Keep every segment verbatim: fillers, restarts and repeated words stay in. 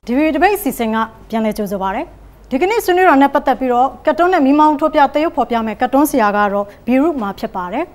ဒီဗီဒီယိုဒဘိတ်အစီအစဉ်ကပြန်လည်ကြိုဆိုပါရစေဒီကနေ့ဆွေးနွေးတာနဲ့ပတ်သက်ပြီးတော့ကတ်တွန်းနဲ့မိမောင်းထုတ်ပြသရုပ်ဖော်ပြမယ်ကတ်တွန်းဆရာကတော့ဘီရုမှာဖြစ်ပါတယ်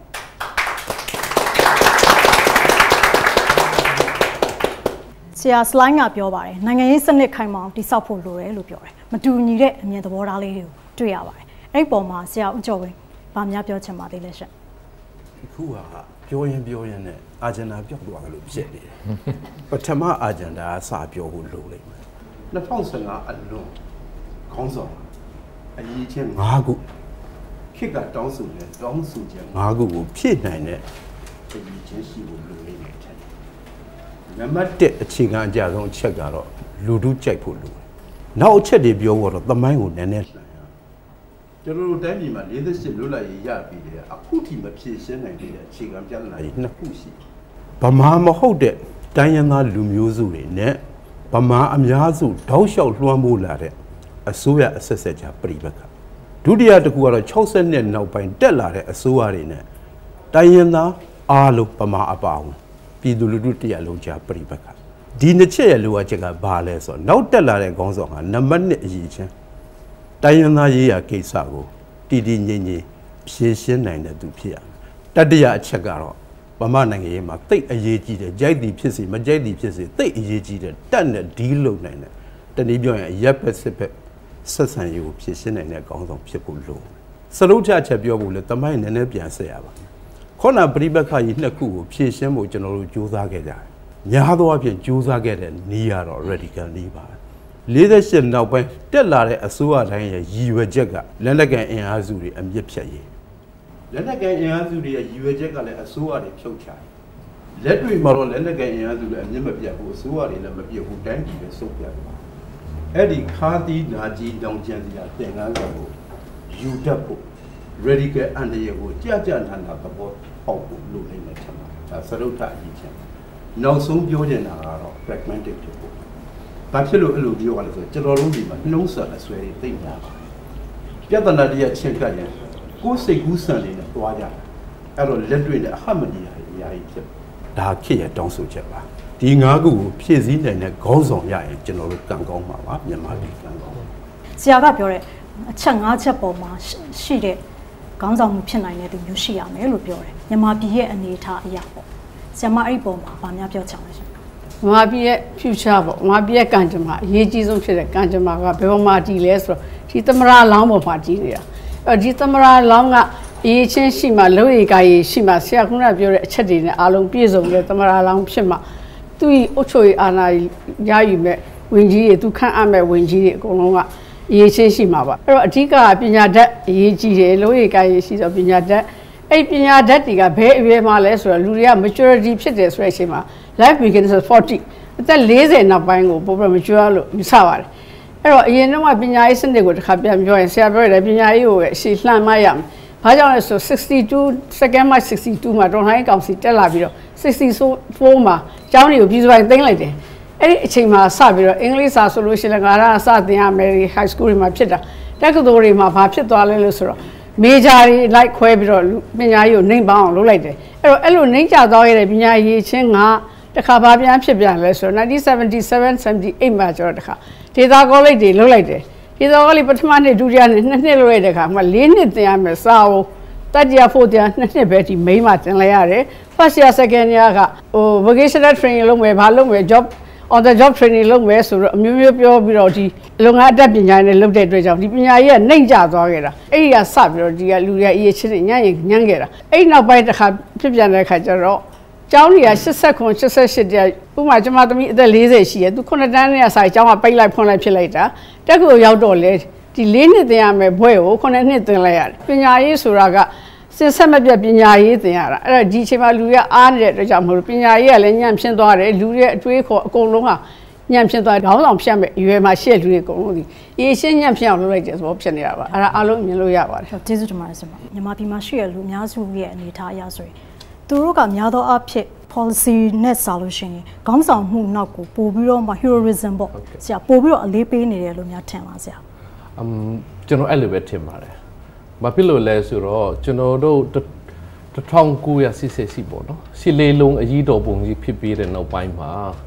ဆရာစလိုင်းကပြောပါတယ်နိုင်ငံရေးစနစ်ခိုင်မာအောင်တိစောက်ဖို့လိုတယ်လို့ပြောတယ်မတူညီတဲ့အမြင်သဘောထားလေးတွေကိုတွေ့ရပါတယ်အဲ့ဒီပုံမှာဆရာဦးကျော်ဝင်းဗာများပြောချင်ပါသေးလဲရှင့်ခုဟာပြောရင်ပြောရင်နဲ့အာဂျန်ဒါပြောက်သွားတယ်လို့ဖြစ်နေတယ်ပထမအာဂျန်ဒါအစပြောဖို့လိုလိမ့်မယ်၂၀၁၅အလွန်ခေါင်းဆောင်အရေးချင်း၅ခုခေတ်ကတောင်းဆိုတယ်တောင်းဆိုချက်၅ခုကိုဖြည့်နိုင်တဲ့အရေးချင်းရှိဖို့လိုလိမ့်မယ်တဲ့နံပါတ်တစ်အခြေခံအကြဆုံးအချက်ကတော့လူထုကြိုက်ဖို့လိုတယ်နောက်အချက်တွေပြောဖို့တော့သမိုင်းကိုနည်းနည်းလှန်ရကျွန်တော်တို့တိုင်းပြည်မှာ၄၈လွတ်လပ်ရေးရပြီးတယ်အခုထိမဖြည့်ရှင်းနိုင်တဲ့အခြေခံပြဿနာကြီးနှစ်ခုရှိဗမာမဟုတ်တဲ့တိုင်းရင်းသားလူမျိုးစုတွေနဲ့ဗမာအများစုတောက်လျှောက်လွှမ်းမိုးလာတဲ့အစိုးရအဆက်ဆက်ကြားပြိပက္ခဒုတိယတစ်ခုကတော့၆၀နှစ်နောက်ပိုင်းတက်လာတဲ့အစိုးရတွေနဲ့တိုင်းရင်းသားအားလုံးဗမာအပါအဝင်ပြည်သူလူထုတရားလုံးကြားပြိပက္ခဒီနှစ်ချက်ရဲ့လိုအပ်ချက်ကဘာလဲဆိုတော့နောက်တက်လာတဲ့ခေါင်းဆောင်ကနံပါတ်နှစ်အရေးချင်းတိုင်းရင်းသားရေးရာကိစ္စကိုတည်တည်ငြိမ်ငြိမ်ဖြေရှင်းနိုင်တဲ့သူဖြစ်ရမယ်တတိယအချက်ကတော့ဗမာနိုင်ငံရေးမှာတိတ်အရေးကြီးတယ်ကြိုက်သည်ဖြစ်စေမကြိုက်သည်ဖြစ်စေတိတ်အရေးကြီးတယ်တက်နဲ့ဒီလုံနိုင်တယ်တနည်းပြောရင်ရပ်ဖက်စစ်ဖက်ဆက်ဆံရေးကိုဖြေရှင်းနိုင်တဲ့အကောင်းဆုံးဖြစ်ဖို့လိုစရုပ်ချချက်ပြောဖို့လေတမိုင်းနည်းနည်းပြန်ဆက်ရပါခေါနာပြိပက္ခကြီးနှစ်ခုကိုဖြေရှင်းဖို့ကျွန်တော်တို့ကြိုးစားခဲ့ကြတယ်များသောအားဖြင့်ကြိုးစားခဲ့တဲ့နီးရတော့ radical နီးပါ၄၈နောက်ပိုင်းတက်လာတဲ့အစိုးရတိုင်းရဲ့ရည်ရွယ်ချက်ကလက်နက်ကန်အင်အားစုတွေအမြင့်ဖြတ်ရေးလက်နက်ကန်အင်အားစုတွေရဲ့ရည်ရွယ်ချက်ကလည်းအစိုးရတွေဖြုတ်ချလက်တွေ့မှာတော့လက်နက်ကန်အင်အားစုလည်းအမြင့်မပြတ်ဘူးအစိုးရတွေလည်းမပြတ်ဘူးတိုင်းပြည်လည်းစုပ်ပြတ်တယ်အဲ့ဒီခါတီးနာကြီးတောင်ကျန်စီတာသင်္ကန်းကကိုယူတတ်ဖို့ radical အန္တရာယ်ကိုကြာကြာနာနာသဘောပေါက်ဖို့လိုနေတယ်ထင်ပါတယ်ဒါစရုပ်ထအရေးချင်းနောက်ဆုံးပြောချင်တာကတော့ pragmatic ဖြစ်ဖို့ဘာဖြစ်လို့အဲ့လိုပြောရလဲဆိုတော့ကျွန်တော်တို့ဒီမှာနှုံးဆက်အဆွဲတွေသိများပါတယ်ပြဿနာတည်းချင်းကတ်ရင်ကိုယ်စိတ်ကူးဆန်နေနဲ့တွားကြတယ်အဲ့တော့လက်တွေ့နဲ့အဟမနီယာအများကြီးဖြစ်ဒါခေတ်ရဲ့တောင်းဆိုချက်ပါဒီ၅ခုကိုဖြည့်ဆည်းနိုင်တဲ့ခေါင်းဆောင်ရရင်ကျွန်တော်တို့ကံကောင်းမှာပါမြန်မာပြည်ကံကောင်းဆရာကပြောတဲ့အချက်၅ချက်ပေါ်မှာရှိတဲ့ခေါင်းဆောင်မှုဖြစ်နိုင်တဲ့သူမျိုးရှိရမယ်လို့ပြောတယ်မြန်မာပြည်ရဲ့အနေအထားအရာပေါ့ဆရာမအဲ့ဒီပုံမှာဗာများပြောချင်လဲရှင်မြန်မာပြည်ရဲ့ future ပေါ့မြန်မာပြည်ရဲ့ကံကြမ္မာအရေးကြီးဆုံးဖြစ်တဲ့ကံကြမ္မာကဘယ်ပေါ်မှာတည်လဲဆိုတော့ဒီသမရလောင်းပေါ်မှာတည်နေတာအဲ့ဒီသမရလောင်းကအရေးချင်းရှိမှလုံရိပ်ကာရေးရှိမှဆရာခုနပြောတဲ့အချက်တွေနဲ့အားလုံးပြည့်စုံတဲ့သမရလောင်းဖြစ်မှသူ့အုပ်ချုပ်ရေးအာဏာရယူမဲ့ဝင်ကြီးတွေသူခန့်အပ်မဲ့ဝင်ကြီးတွေအကုန်လုံးကအရေးချင်းရှိမှာပါအဲ့တော့အဓိကပညာတတ်အရေးကြီးတယ်လုံရိပ်ကာရေးရှိတော့ပညာတတ်အဲ့ပညာတတ်တွေကဘယ်အရွယ်မှာလဲဆိုတော့လူတွေက maturity ဖြစ်တယ်ဆိုတဲ့အချိန်မှာ life begins at forty အသက်၄၀နောက်ပိုင်းကိုပိုပြီး mature လို့ယူဆပါတယ်အဲ့တော့အရင်တော့ပညာရေးစနစ်ကိုတစ်ခါပြန်ပြောရင်ဆရာပြောရတယ်ပညာရေးကိုအရှိလှမ်းမရမယ်ဘာကြောင့်လဲဆိုsixty-two second march sixty-twoမှာတော်လှန်ရေးကောင်စီတက်လာပြီးတော့sixty-fourမှာကျောင်းတွေကိုပြည်စုံသိမ်းလိုက်တယ်အဲ့ဒီအချိန်မှာစပြီးတော့အင်္ဂလိပ်စာဆိုလို့ရှိရင်ငါကစသင်ရမယ် high school တွေမှာဖြစ်တာတက္ကသိုလ်တွေမှာဘာဖြစ်သွားလဲလို့ဆိုတော့မေဂျာတွေလိုက်ခွဲပြီးတော့ပညာရေးကိုနှိမ့်ပအောင်လုပ်လိုက်တယ်အဲ့တော့အဲ့လိုနှိမ့်ကျသွားရတဲ့ပညာရေးချင်းကတခါဘာပြန်ဖြစ်ပြန်လဲဆိုတော့nineteen seventy-seven seventy-eightမှာကျတော့တခါဒေတာကောလိပ်တွေလုပ်လိုက်တယ်ဒေတာကောလိပ်ပထမနှစ်ဒုတိယနှစ်နှစ်နှစ်လုပ်လိုက်တဲ့ခါမှ၄နှစ်သင်ရမယ်စာအုပ်တတိယဖို့တရားနှစ်နှစ်ပဲဒီမိန်းမှာသင်လိုက်ရတယ် first year second year ကဟို vocational training လုပ်မယ်ဘာလုပ်မယ် job on the job training လုပ်မယ်ဆိုတော့အမျိုးမျိုးပြောပြီးတော့ဒီလုပ်ငန်းအတတ်ပညာနဲ့လုပ်တဲ့အတွက်ကြောင့်ဒီပညာရေးကနှိမ့်ကျသွားခဲ့တာအဲ့ဒီကစပြီးတော့ဒီကလူတွေအရေးချင်းညံ့ရင်ညံ့ခဲ့တာအဲ့ဒီနောက်ပိုင်းတစ်ခါဖြစ်ပြန်တဲ့ခါကျတော့ကျောင်းတွေကeighty-nine eighty-eightတရားဥပမာကျွန်မသမီးအသက်fortyရှိရဲ့သူnineတန်းနဲ့အစားကျောင်းကပိတ်လိုက်ဖွင့်လိုက်ဖြစ်လိုက်တာတက္ကသိုလ်ရောက်တော့လေဒီfourနှစ်သင်ရမယ်ဘွဲကိုnineနှစ်သင်လိုက်ရတယ်ပညာရေးဆိုတာကစစ်ဆက်မပြတ်ပညာရေးသင်ရတာအဲ့တော့ဒီအချိန်မှာလူတွေကအားနေတဲ့အတွက်ကြောင့်မလို့ပညာရေးကလည်းညံ့ဖြစ်သွားတယ်လူတွေအတွေးခေါ်အကုန်လုံးကညံ့ဖြစ်သွားခေါင်းဆောင်ဖြတ်မဲ့အရွယ်မှာရှေ့လူတွေအကုန်လုံးဒီအေးရှင်းညံ့ဖြစ်အောင်လုပ်လိုက်တယ်ဆိုတော့ဖြစ်နေတာပါအဲ့ဒါအားလုံးမြင်လို့ရပါတယ်ကျေးဇူးတင်ပါတယ်ဆရာမမြန်မာပြည်မှာရှိရလူအများစုရဲ့အနေအထားအရဆိုရင်သူတို့ကများသောအားဖြင့် policy နဲ့စာလို့ရှိရင်ခေါင်းဆောင်မှုနောက်ကိုပို့ပြီးတော့မှ heroism ပေါ့ဆရာပို့ပြီးတော့အလေးပေးနေတယ်လို့များထင်လားဆရာအမ်ကျွန်တော်အဲ့လိုပဲထင်ပါတယ်ဘာဖြစ်လို့လဲဆိုတော့ကျွန်တော်တို့nineteen eighty-sixပေါ့နော်ရှစ်လေးလုံးအကြီးတော်ပုံကြီးဖြစ်ပြီးတဲ့နောက်ပိုင်းမှာ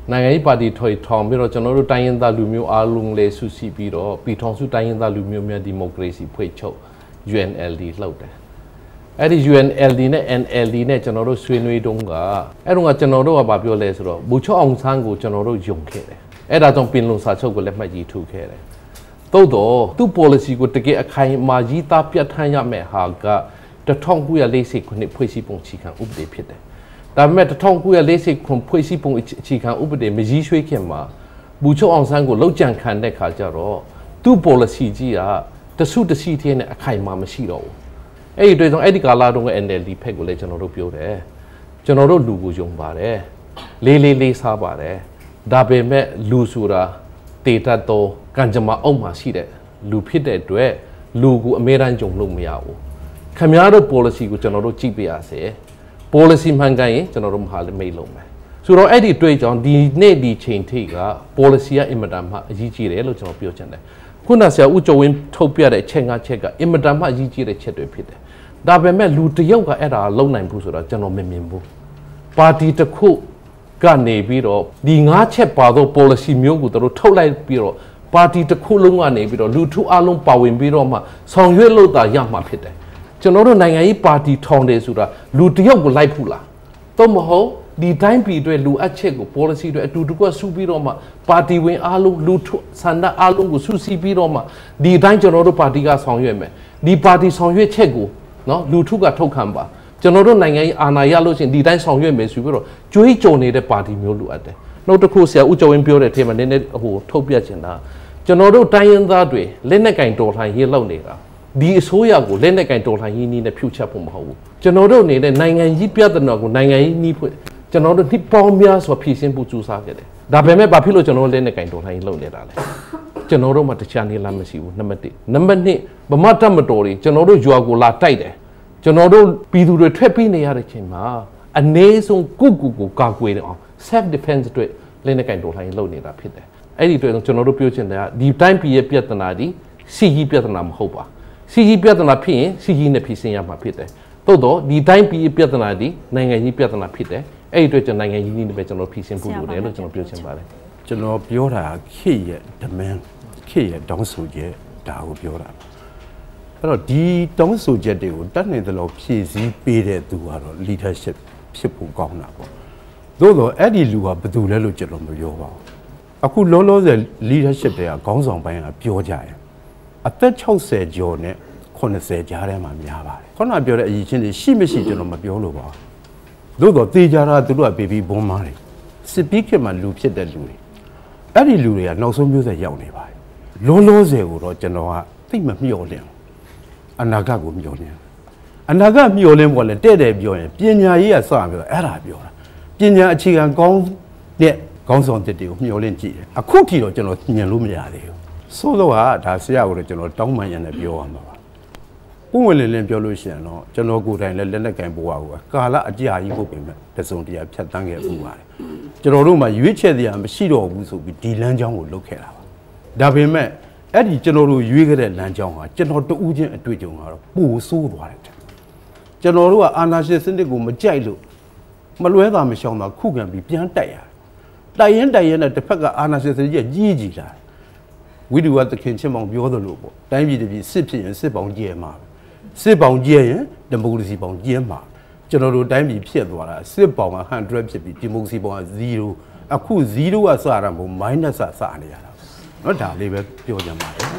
နိုင်ငံရေးပါတီထွေထောင်ပြီးတော့ကျွန်တော်တို့တိုင်းရင်းသားလူမျိုးအားလုံးလေးစုစည်းပြီးတော့ပြည်ထောင်စုတိုင်းရင်းသားလူမျိုးများဒီမိုကရေစီဖွဲ့ချုပ် U N L D လှုပ်တယ်အဲ့ဒီ U N L D နဲ့ N L D နဲ့ကျွန်တော်တို့ဆွေးနွေးတုန်းကအဲ့တော့ကကျွန်တော်တို့ကဘာပြောလဲဆိုတော့ဘူချောအောင်ဆန်းကိုကျွန်တော်တို့ယုံခဲ့တယ်အဲ့ဒါကြောင့်ပင်လုံစာချုပ်ကိုလက်မှတ်ရေးထိုးခဲ့တယ်သို့တော့သူ့ policy ကိုတကယ်အခိုင်အမာကြီးသားပြဋ္ဌာန်းရမယ့်ဟာက၁၉၄၀ခုနှစ်ဖွဲ့စည်းပုံအခြေခံဥပဒေဖြစ်တယ်ဒါပေမဲ့၁၉၄၀ခုဖွဲ့စည်းပုံအခြေခံဥပဒေမကြီးရွှေ့ခင်မှာဘူချောအောင်ဆန်းကိုလောက်ကြံခံတဲ့ခါကျတော့သူ့ policy ကြီးကတဆုတစီသေးနဲ့အခိုင်အမာမရှိတော့ဘူးအဲ့ဒီတွေ့ဆုံးအဲ့ဒီကာလာတုန်းက N L D ဖက်ကိုလည်းကျွန်တော်တို့ပြောတယ်ကျွန်တော်တို့လူကိုယုံပါတယ်လေးလေးလေးစားပါတယ်ဒါပေမဲ့လူဆိုတာတေတတ်တော့ကံကြမ္မာအုပ်မှာရှိတဲ့လူဖြစ်တဲ့အတွက်လူကိုအမဲတမ်းကြုံလို့မရဘူးခင်ဗျားတို့ policy ကိုကျွန်တော်တို့ကြည့်ပြရစေ policy မှန်ကန်ရင်ကျွန်တော်တို့မဟာမိတ်လုံးမယ်ဆိုတော့အဲ့ဒီတွေ့ကြောင်းဒီနေ့ဒီချိန်ထိက policy ကအင်မတန်မှအရေးကြီးတယ်လို့ကျွန်တော်ပြောချင်တယ်ခုနဆရာဦးကျော်ဝင်းထုတ်ပြတဲ့အချက်ငါးချက်ကအင်မတန်မှအရေးကြီးတဲ့ချက်တွေဖြစ်တယ်ဒါပေမဲ့လူတယောက်ကအဲ့ဒါလုံနိုင်ဘူးဆိုတော့ကျွန်တော်မမြင်ဘူးပါတီတစ်ခုကနေပြီးတော့ဒီငါးချက်ပါတော့ policy မျိုးကိုတို့ထုတ်လိုက်ပြီးတော့ပါတီတစ်ခုလုံးကနေပြီးတော့လူထုအလုံးပါဝင်ပြီးတော့မှဆောင်ရွက်လို့တာရမှာဖြစ်တယ်ကျွန်တော်တို့နိုင်ငံရေးပါတီထောင်တယ်ဆိုတာလူတယောက်ကိုလိုက်ဖူးလားတော့မဟုတ်ဒီတိုင်းပြည်တွေလူအပ်ချက်ကို policy တွေအတူတကွဆူပြီးတော့မှပါတီဝင်အားလုံးလူထုဆန္ဒအားလုံးကိုဆူစီပြီးတော့မှဒီတိုင်းကျွန်တော်တို့ပါတီကဆောင်ရွက်မယ်ဒီပါတီဆောင်ရွက်ချက်ကိုနော်လူထုကထုတ်ခံပါကျွန်တော်တို့နိုင်ငံရေးအာဏာရလို့ရှိရင်ဒီတိုင်းဆောင်ရွက်မယ်ဆိုပြီးတော့ကြွေးကြော်နေတဲ့ပါတီမျိုးလိုအပ်တယ်နောက်တစ်ခုဆရာဦးကျော်ဝင်းပြောတဲ့အထက်မှာနည်းနည်းဟိုထုတ်ပြချင်တာကျွန်တော်တို့တိုင်းရင်းသားတွေလက်နက်ကင်တော်လှန်ရေးလုပ်နေတာဒီအစိုးရကိုလက်နက်ကင်တော်လှန်ရေးနည်းနဲ့ဖြုတ်ချက်ဖို့မဟုတ်ဘူးကျွန်တော်တို့နေတဲ့နိုင်ငံရေးပြဿနာကိုနိုင်ငံရေးနည်းဖွင့်ကျွန်တော်တို့ဒီပေါင်းများစွာဖြည့်ဆင်းဖို့ကြိုးစားခဲ့တယ်ဒါပေမဲ့ဘာဖြစ်လို့ကျွန်တော်တို့လက်နက်ကင်တော်လှန်ရေးလုပ်နေတာလဲကျွန်တော်တို့မှတခြားနေလားမရှိဘူးနံပါတ်တစ်နံပါတ်နှစ်ဗမာတပ်မတော်တွေကျွန်တော်တို့ရွာကိုလာတိုက်တယ်ကျွန်တော်တို့ပြည်သူတွေထွက်ပြေးနေရတဲ့ချိန်မှာအနည်းဆုံးကုကုကိုကာကွယ်နေအောင် self defense တွေလက်နက်ကင်တော်လှန်ရေးလုပ်နေတာဖြစ်တယ်အဲ့ဒီအတွက်ကျွန်တော်တို့ပြောချင်တယ်ကဒီတိုင်းပြည်ရဲ့ပြဿနာဒီစီကြီးပြဿနာမဟုတ်ပါစီကြီးပြဿနာဖြစ်ရင်စီကြီးနဲ့ဖြေရှင်းရမှာဖြစ်တယ်သို့တော့ဒီတိုင်းပြည်ပြဿနာဒီနိုင်ငံကြီးပြဿနာဖြစ်တယ်အဲ့ဒီအတွက်ကျွန်တော်နိုင်ငံကြီးနဲ့ပဲကျွန်တော်ဖြေရှင်းဖို့လိုတယ်လို့ကျွန်တော်ပြောချင်ပါတယ်ကျွန်တော်ပြောတာခေတ်ရဲ့ demand ခေတ်ရဲ့တောင်းဆိုချက်ဒါကိုပြောတာအဲ့တော့ဒီတောင်းဆိုချက်တွေကိုတတ်နိုင်သလောက်ဖြည့်ဆည်းပေးတဲ့သူကတော့ leadership ဖြစ်ဖို့ကောင်းတာပေါ့သို့တော့အဲ့ဒီလူကဘယ်သူလဲလို့ကျွန်တော်မပြောပါဘူးအခုလောလောဆယ် leadership တွေကခေါင်းဆောင်ပိုင်းကပြောကြရင်အသက်၆၀ကျော်နဲ့၇၀ကြားထဲမှာများပါတယ်ခုနပြောတဲ့အရေးချင်းတွေရှိမရှိကျွန်တော်မပြောလို့ပါသို့တော့တေချာတာသူတို့ကဘေဘီဘွန်းမားတွေစစ်ပြီးခေတ်မှာလူဖြစ်တဲ့လူတွေအဲ့ဒီလူတွေကနောက်ဆုံးမျိုးဆက်ရောက်နေပါတယ်လောလောဆယ်ကိုတော့ကျွန်တော်ကသိမမျှော်လင့်အနာဂတ်ကိုမျှော်လင့်အနာဂတ်မျှော်လင့်ပေါ်လဲတဲ့တဲ့ပြောရင်ပညာရေးကစပြောအဲ့ဒါပြောတာပညာအခြေခံကောင်းတဲ့ကောင်းဆောင်တဲ့တွေကိုမျှော်လင့်ကြည့်တယ်အခုထိတော့ကျွန်တော်ညင်လို့မရသေးဘူးဆိုတော့ဟာဒါဆရာကိုတော့ကျွန်တော်တောင်းပန်ရနေပြောရမှာပါဥဝင်လင်းလင်းပြောလို့ရှိရင်တော့ကျွန်တော်ကိုယ်တိုင်လည်းလက်လက်ကင်ပိုးပါဘူးကာလအကြာကြီးဖို့ပြင်မဲ့တစုံတရာဖြတ်တန်းခဲ့ပူပါတယ်ကျွန်တော်တို့မှရွေးချယ်တရားမရှိတော့ဘူးဆိုပြီးဒီလမ်းကြောင်းကိုလုတ်ခဲ့တာပါဒါပေမဲ့အဲ့ဒီကျွန်တော်တို့ရွေးခဲ့တဲ့လမ်းကြောင်းဟာကျွန်တော်တူးချင်းအတွေ့အကြုံကတော့ပိုဆိုးသွားတယ်ကျွန်တော်တို့ကအာဏာရှင်စနစ်ကိုမကြိုက်လို့မလွဲတာမရှောင်တာခုခံပြီးပြန်တိုက်ရတယ်တိုက်ရင်တိုက်ရင်နဲ့တစ်ဖက်ကအာဏာရှင်စနစ်ကြီးကြီးကြီးလာဝိတုဝသခင်ချင်းမောင်ပြောသလိုပေါ့တိုင်းပြည်တစ်ပြည်စစ်ဖြစ်ရင်စစ်ပေါင်းကျဲမှာစစ်ပေါင်းကျဲရင်ဒီမိုကရေစီပေါင်းကျဲမှာကျွန်တော်တို့တိုင်းပြည်ဖြစ်သွားတာစစ်ပေါင်းကone hundredဖြစ်ပြီးဒီမိုကရေစီပေါင်းကzeroအခုzeroကစတာမဟုတ် minus စနေရတာเนาะဒါလေးပဲပြောကြမှာတယ်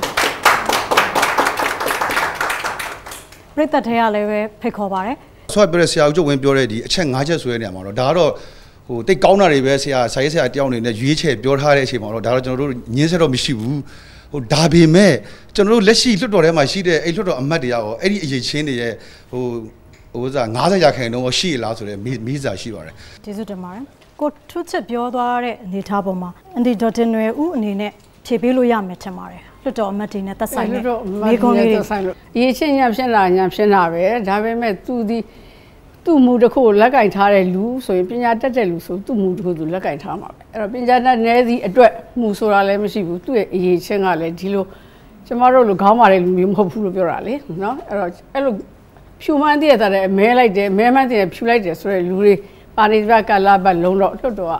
ပြည့်တဲ့ထဲကလည်းပဲဖိတ်ခေါ်ပါတယ်ဆွဲပြတဲ့ဆရာဦးချုပ်ဝင်းပြောတဲ့ဒီအချက်၅ချက်ဆိုတဲ့နေရာမှာတော့ဒါကတော့ဟိုတိတ်ကောင်းတာတွေပဲဆရာဆရာရေးဆရာတယောက်အနေနဲ့ရွေးချယ်ပြောထားတဲ့အချိန်မှာတော့ဒါတော့ကျွန်တော်တို့ညင်းဆက်တော့မရှိဘူးဟိုဒါပေမဲ့ကျွန်တော်တို့လက်ရှိလွှတ်တော်ထဲမှာရှိတဲ့အဲ့လွှတ်တော်အမတ်တွေရောအဲ့ဒီအရေးချင်းတွေရဲ့ဟိုဟိုစား၅၀ရာခိုင်နှုန်းရှိလားဆိုတဲ့မိစာရှိပါတယ်ကျေးဇူးတင်ပါတယ်ကိုထုချစ်ပြောသွားတဲ့အနေထားပေါ်မှာအန်တီဒေါ်တင်နွယ်ဦးအနေနဲ့ဖြေပေးလို့ရမယ်ထင်ပါတယ်လွှတ်တော်အမတ်တွေနဲ့သက်ဆိုင်တဲ့မိကုံးလေးတွေဆိုင်လို့အရေးချင်းညဖြစ်လာညဖြစ်လာပဲဒါပေမဲ့သူဒီသူ့မူတစ်ခုလက်ကင်ထားတဲ့လူဆိုရင်ပညာတတ်တဲ့လူဆိုသူ့မူတစ်ခုသူလက်ကင်ထားမှာပဲအဲ့တော့ပညာတတ်နည်းစီအတွက်မူဆိုတာလည်းမရှိဘူးသူ့ရဲ့အရေးချင်းကလည်းဒီလိုကျမတို့လိုခေါင်းမာတဲ့လူမျိုးမဟုတ်ဘူးလို့ပြောတာလေနော်အဲ့တော့အဲ့လိုဖြူမှန်းတည့်ရတဲ့မဲလိုက်တယ်မဲမှန်းတည့်ဖြူလိုက်တယ်ဆိုတဲ့လူတွေပါရိသကလာဘတ်လုံးတော့လွတ်တော့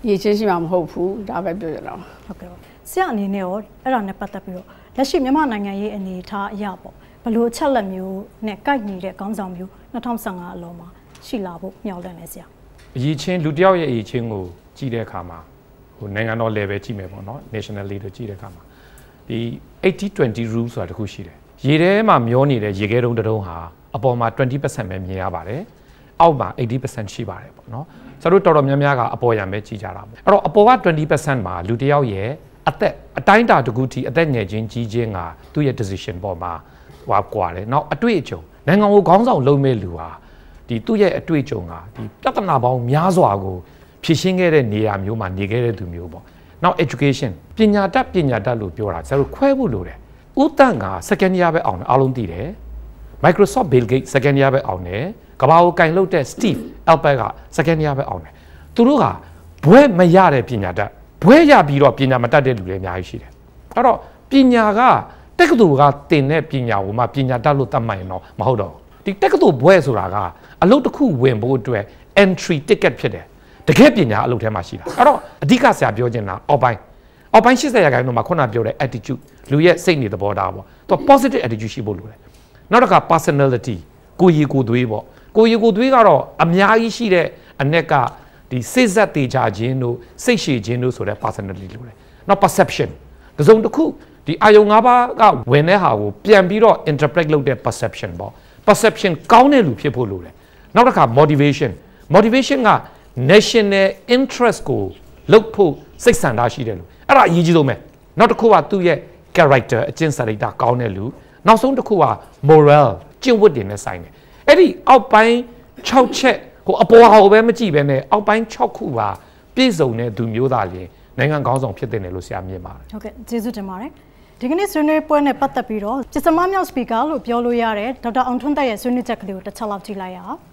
ရေချင်းရှိမှာမဟုတ်ဘူးဒါပဲပြောရတော့ဟုတ်ကဲ့ဆရာအနေနဲ့ရောအဲ့ဒါနဲ့ပတ်သက်ပြီးတော့လက်ရှိမြန်မာနိုင်ငံရေးအနေအထားအရပေါ့ဘလို့အချက်လက်မျိုးနဲ့ကိုက်နေတဲ့ခေါင်းဆောင်မျိုး၂၀၁၅အလုံးမှာရှိလာဖို့မျှော်လင့်နေဆရာအရေးချင်းလူတယောက်ရဲ့အရေးချင်းကိုကြည့်တဲ့အခါမှာဟိုနိုင်ငံတော် level ကြည့်မယ်ပေါ့နော် national level ကြည့်တဲ့အခါမှာဒီ eighty twenty rule ဆိုတာတခုရှိတယ်ရေထဲမှာမျောနေတဲ့ရေခဲတုံးတုံးဟာအပေါ်မှာtwenty percent ပဲမြင်ရပါတယ်အောက်မှာeighty percent ရှိပါတယ်ပေါ့နော်ဆိုတော့တော်တော်များများကအပေါ်ရံပဲကြည့်ကြတာပေါ့အဲ့တော့အပေါ်ကtwenty percent မှာလူတယောက်ရဲ့အသက်အတိုင်းတာတကူတီအသက်ငယ်ချင်းကြီးချင်းကသူ့ရဲ့ decision ပေါ်မှာဟွာကွာတယ်နောက်အတွေ့အကြုံနိုင်ငံကိုခေါင်းဆောင်လုပ်မဲ့လူဟာဒီသူ့ရဲ့အတွေ့အကြုံကဒီပြဿနာပေါင်းများစွာကိုဖြေရှင်းခဲ့တဲ့နေရာမျိုးမှာနေခဲ့တဲ့သူမျိုးပေါ့နောက် education ပညာတတ်ပညာတတ်လို့ပြောတာကျတော့ခွဲဖို့လိုတယ်ဦးတန့်က second year ပဲအောင်တယ်အားလုံးသိတယ် Microsoft Bill Gates second year ပဲအောင်တယ်ကမ္ဘာကိုကင်လုပ်တဲ့ Steve Alpert က second year ပဲအောင်တယ်သူတို့ကဘွဲမရတဲ့ပညာတတ်ဘွဲရပြီးတော့ပညာမတတ်တဲ့လူတွေအများကြီးရှိတယ်အဲ့တော့ပညာကတက္ကသိုလ်ကတင်တဲ့ပညာကိုမှပညာတတ်လို့တတ်မှတ်ရင်တော့မဟုတ်တော့ဒီတက္ကသိုလ်ဘွဲဆိုတာကအလုပ်တစ်ခုဝင်ဖို့အတွက် entry ticket ဖြစ်တယ်တကယ်ပညာအလုပ်ထဲမှာရှိတာအဲ့တော့အဓိကဆရာပြောချင်တာအောက်ပိုင်းအောက်ပိုင်းeightyရာခိုင်နှုန်းမှာခုနပြောတဲ့ attitude လူရဲ့စိတ်နေသဘောထားပေါ့သူ positive attitude ရှိဖို့လိုတယ်နောက်တစ်ခါ personality ကိုယ်ရည်ကိုယ်သွေးပေါ့ကိုယ်ရည်ကိုယ်သွေးကတော့အများကြီးရှိတဲ့အ내ကဒီစိတ်ဆက်တေချာခြင်းတို့စိတ်ရှည်ခြင်းတို့ဆိုတဲ့ personality လိုတယ်နောက် perception တစုံတစ်ခုဒီအာယုံ၅ပါးကဝင်တဲ့ဟာကိုပြန်ပြီးတော့ interpret လုပ်တဲ့ perception ပေါ့ perception ကောင်းတဲ့လူဖြစ်ဖို့လိုတယ်နောက်တစ်ခါ motivation motivation က national interest ကိုလုပ်ဖို့စိတ်ဆန္ဒရှိတယ်လို့အဲ့ဒါအရေးကြီးဆုံးပဲနောက်တစ်ခုကသူ့ရဲ့ character အကျင့်စာရိတ္တကောင်းတဲ့လူနောက်ဆုံးတစ်ခုက moral ကျင့်ဝတ်တွေနဲ့ဆိုင်တယ်အဲ့ဒီအောက်ပိုင်းsixချက်ဟိုအပေါ်ဟာကိုပဲမကြည့်ပဲနဲ့အောက်ပိုင်းsixခုပါပြည့်စုံတဲ့သူမျိုးသားလျင်နိုင်ငံခေါင်းဆောင်ဖြစ်တဲ့နယ်လို့ဆရာမြင်ပါတယ်ဟုတ်ကဲ့ကျေးဇူးတင်ပါတယ်ဒီကနေ့ဆွေးနွေးပွဲနဲ့ပတ်သက်ပြီးတော့ပစ္စမမြောက် speaker လို့ပြောလို့ရတယ်ဒေါက်တာအောင်ထွန်းသက်ရဲ့ဆွေးနွေးချက်ကလေးကိုတစ်ချက်လောက်ကြည့်လိုက်ရအောင်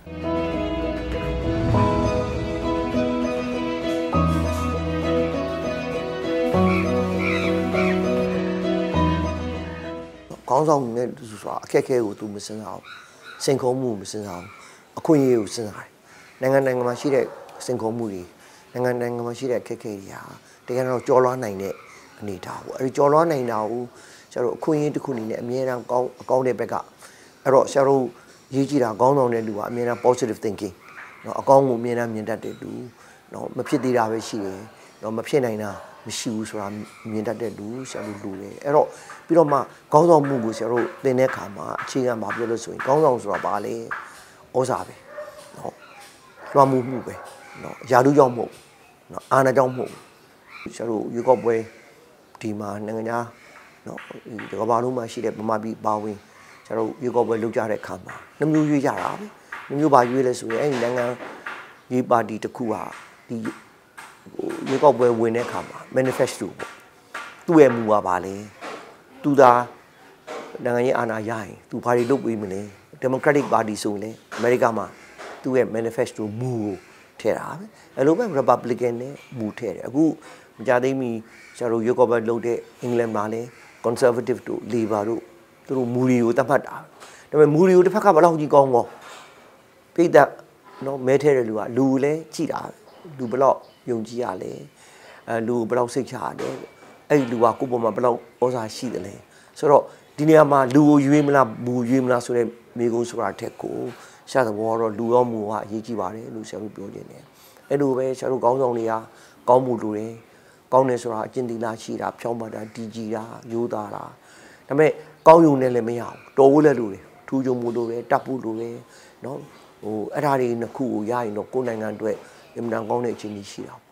ခေါင်းဆောင်နဲ့ဆိုတာအခက်အခဲကိုသူမစင်စားအောင်စိန်ခေါ်မှုမစင်စားအောင်အခွင့်အရေးကိုစဉ်းစားတယ်နိုင်ငံနိုင်ငံမှာရှိတဲ့စိန်ခေါ်မှုတွေနိုင်ငံနိုင်ငံမှာရှိတဲ့အခက်အခဲတွေဟာတကယ်တော့ကြော်လွှားနိုင်တဲ့အနေအထားပေါ့အဲဒီကြော်လွှားနိုင်တာကိုကျတော့အခွင့်အရေးတစ်ခုအနေနဲ့အမြဲတမ်းကောင်းအကောင်းတဲ့ဘက်ကအဲ့တော့ဆရာတို့ရေးကြည့်တာခေါင်းဆောင်တဲ့လူကအမြဲတမ်း positive thinking เนาะအကောင်းကိုအမြဲတမ်းမြင်တတ်တဲ့လူเนาะမဖြစ်သေးတာပဲရှိတယ်เนาะမဖြစ်နိုင်တာမရှိဘူးဆိုတာမြင်တတ်တဲ့လူဆရာတို့လူတယ်အဲ့တော့ပြီးတော့မှခေါင်းဆောင်မှုကိုဆရာတို့သင်တဲ့အခါမှာအခြေခံမှာပြောလို့ဆိုရင်ခေါင်းဆောင်ဆိုတာဘာလဲဩဇာပဲเนาะလွှမ်းမိုးမှုပဲเนาะယာလူကြောင့်မဟုတ်เนาะအာဏာကြောင့်မဟုတ်ဆရာတို့ရွေးကောက်ပွဲဒီမှာနိုင်ငံသားเนาะဒီကမ္ဘာလုံးမှာရှိတဲ့ဗမာပြည်ပါဝင်ဆရာတို့ရွေးကောက်ပွဲလုပ်ကြတဲ့အခါမှာနှမျိုးရွေးကြတာပဲနှမျိုးပါရွေးလဲဆိုရင်အဲ့ဒီနိုင်ငံရေးပါတီတစ်ခုဟာဒီရွေးကောက်ပွဲဝင်တဲ့အခါမှာ manifesto ပေါ့သူ့ရဲ့မူကပါလေသူသာနိုင်ငံရေးအာဏာရရင်သူဘာတွေလုပ်ပေးမလဲ Democratic Party ဆိုရင်လေအမေရိကမှာသူ့ရဲ့ manifesto မူကိုထည့်တာပဲအဲ့လိုပဲ Republican နဲ့မူထည့်တယ်အခုမကြသေးမီကျတော့ရွေးကောက်ပွဲလုပ်တဲ့အင်္ဂလန်မှာလေ Conservative တို့ Labor တို့သူတို့မူတွေကိုတတ်မှတ်တာဒါပေမဲ့မူတွေကိုတစ်ဖက်ကဘယ်လောက်ကြီးကောင်းကောပိတ်သက်နော်မဲထဲတဲ့လူကလူလည်းကြည်တာလူဘယ်လောက်ယုံကြည်ရလဲအဲလူဘယ်လောက်စိတ်ချရတယ်အဲ့ဒီလူကကိုယ့်ပေါ်မှာဘယ်လောက်ဩဇာရှိတယ်လဲဆိုတော့ဒီနေရာမှာလူကိုရွေးမလားမူရွေးမလားဆိုတဲ့မိကုန်းဆိုတာတက်ကိုရှာသဘောတော့လူရောမူကအရေးကြီးပါတယ်လို့ဆရာတို့ပြောနေတယ်အဲ့လိုပဲဆရာတို့ကောင်းဆောင်တွေကကောင်းမှုလိုတယ်ကောင်းတယ်ဆိုတာအကျင့်သီလရှိတာဖြောင်းပါတာတီကြီးတာရိုးသားတာဒါပေမဲ့ကောင်းယုံနဲ့လည်းမရဘူးတော်ဖို့လည်းလိုတယ်ထူးချွန်မှုလိုတယ်တတ်ဖို့လိုတယ်နော်ဟိုအဲ့ဓာတွေနှစ်ခုကိုရရင်တော့ကိုယ်နိုင်ငံအတွက်အင်မတန်ကောင်းတဲ့အခြေအနေရှိတာ